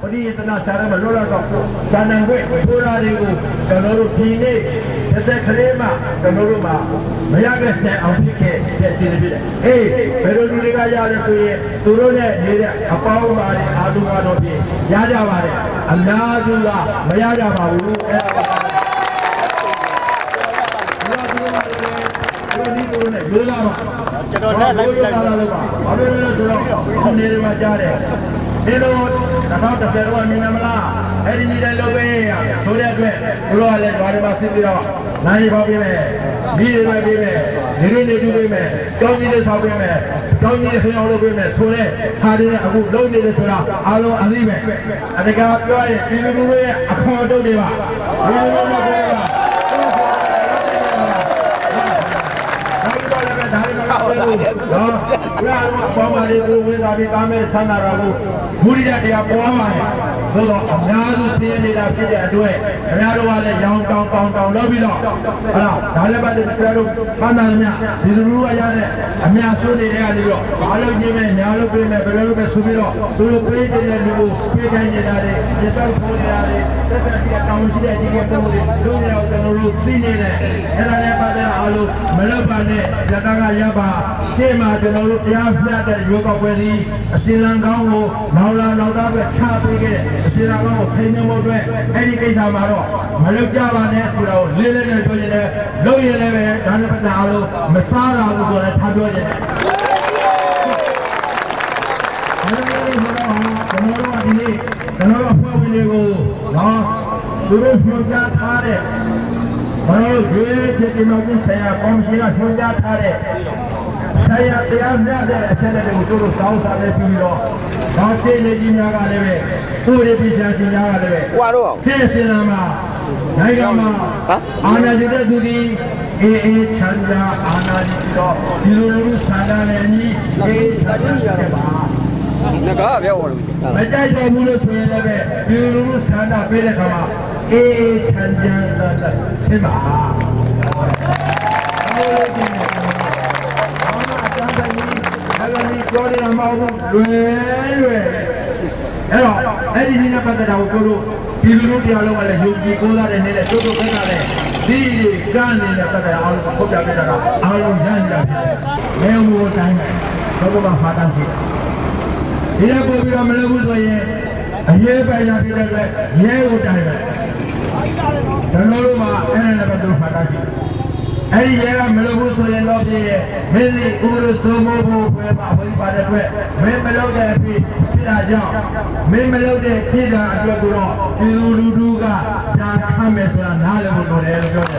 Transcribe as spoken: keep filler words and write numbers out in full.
ပရိသနာစာရမလို့တော့ဇာနံခွေထိုးရာတွေကိုကျွန်တော်တို့ဒီနေ့တစ်သက်ကလေးမှကျွန်တော်တို့မှာမရခဲ့တဲ့အောင်ဖြစ်ခဲ့တဲ့စီးဖြစ်တယ်အေးဘယ်လိုလူတွေကရလဲဆိုရင်သူတို့နဲ့နေတဲ့အပေါင်းအပါတွေအာလူကတော့ပြင်ရကြပါတယ်အများစုကမရကြပါဘူးအဲ့ဒါဒီလိုနဲ့ရိုးသားပါကျွန်တော်လည်းလိုက်လိုက်ပါဘာလို့လဲဆိုတော့ဒီနေရာမှာကြားတယ်ဒီလိုတော့တစ်ဆက်တော့မြင်မလားအဲ့ဒီမိတဲ့လုပ်ပေးရဆိုတဲ့အတွက်ဘုရားလည်းဘာတွေမှာစစ်ပြီးတော့နိုင်ပါပြီမယ်ဒီတွေပဲပြီးမယ်ဒီလိုနေတူပေးမယ်ကြောင်းကြီးလေးဆောက်ပေးမယ်ကြောင်းကြီးလေးဆင်းအောင်လုပ်ပေးမယ်ဆိုတဲ့ခါတွေအခုလုံးနေတယ်ဆိုတာအားလုံးအသိပဲအတကားပြောရင်ဒီလိုမျိုးရဲ့အခေါ်တုတ်တွေပါဒီလိုမျိုးပြောပါနော်ဘုရားကအပေါ်မှာလေးကိုဝေသာပြီးသားမဲ့ဆန္ဒတော်ကိုဘုရားတရားပေါ်ပါတယ်သို့တော့အများစုသိရနေတာဖြစ်တဲ့အတွက်ခင်ဗျားတို့ကလည်းရောင်းတောင်းတောင်းတောင်းလုပ်ပြီးတော့ဟုတ်လားဒါလည်းပါတဲ့ခင်ဗျားတို့ဆန္ဒမြဒီလိုလိုရတဲ့အများစုတွေကနေပြီးတော့ဘာလို့ညင်းမဲ့ညာလို့ပြေးမဲ့ဘယ်လိုလုပ်မဲ့ဆိုပြီးတော့သူတို့ပြေးတဲ့လူကိုပြေးခိုင်းနေတာတွေရတော့ခိုးနေတာတွေတက်တက်ပြီးတောင်းရှိတဲ့ဒီကပုံတွေတို့ရအောင်ကျွန်တော်တို့သိနေတယ်အဲ့ဒါလည်းပါတဲ့အားလုံးမလုပ်ပါနဲ့ရတကရပါရှေ့မှာကျွန်တော်တို့တရားပြတဲ့ရွေးကောက်ပွဲဒီအစင်းလန်းကောင်းကိုနောက်လာနောက်သားပဲချပေးခဲ့အစင်းလန်းကောင်းကိုထိန်းသိမ်းဖို့အတွက်အဲ့ဒီကိစ္စမှာတော့မလုပ်ကြပါနဲ့ဆိုတော့လေးလေးနဲ့ပြောနေတယ်လုပ်ရင်လည်းပဲဒါနဲ့ပတ်သက်အားလုံးမစားတာဘူးဆိုတော့ထားပြောနေတယ်အဲ့ဒီလိုတော့ကျွန်တော်တို့ကဒီနေ့ကျွန်တော်တို့ဖွဲ့ဝင်တွေကိုနော်သူတို့ညွှန်ကြားထားတဲ့ဘာလို့ဒီဖြစ်ဒီမှာဆရာကော်မရှင်ကညွှန်ကြားထားတဲ့ဆရာတရားမြတ်တဲ့အချက်တွေကိုသူတို့စောင်းစားနေပြီးတော့ဘာသိနေကြီးများကလည်းပဲသူတွေပြည်ချာရှင်များကလည်းပဲဟွာတော့ဆင်းစင်လာမှာနိုင်ငံမှာအာဏာရှင်တဲ့သူဒီအေးအေးချမ်းသာအာဏာရှင်တော့ဒီလိုလိုဆန္ဒနဲ့အညီအေးချမ်းသာရပါငါကပြောပါလို့မကြိုက်တော်ဘူးလို့ဆိုရင်လည်းပဲဒီလိုလိုဆန္ဒပေးတဲ့ခါမှာအေးအေးချမ်းသာဆင်းပါပြောရမှာမဟုတ်ဘူးလွယ်လွယ်အဲ့တော့အဲ့ဒီနေ့ပတ်သက်တာကိုတို့ဒီလူတို့တရားလုံးကလည်းယုံကြည်ကိုးစားတဲ့နေတဲ့တို့တို့ခက်တာတဲ့ဒီကန်းနေတဲ့ပတ်သက်အားလုံးပုတ်ပြပြတာကအားလုံးရမ်းကြတယ်။မဲမိုးတိုင်းတို့ကဖာတန်းရှိတယ်။ဒီလိုပို့ပြီးတော့မလုပ်ဘူးဆိုရင်အရေးပိုင်ရဖြစ်တဲ့အတွက်ရဲကိုတိုင်းတယ်။ကျွန်တော်တို့ကအဲ့ဒါလည်းပဲတို့ဖာတန်းရှိတယ်။အဲ့ဒီရဲကမလုပ်ဘူးဆိုရင်တော့ပြည့်ရဲ့မင်းဒီဥပဒေစိုးမိုးဖို့ပဲပါဘုရားပါတဲ့အတွက်မင်းမလုပ်တဲ့အဖြစ်ဖြစ်တာကြောင့်မင်းမလုပ်တဲ့ဖြစ်တာအတွက်ကိုတော့ဒီလူလူကကြာခမ်းမယ်ဆိုတာနားလည်ဖို့လိုတယ်လို့ပြော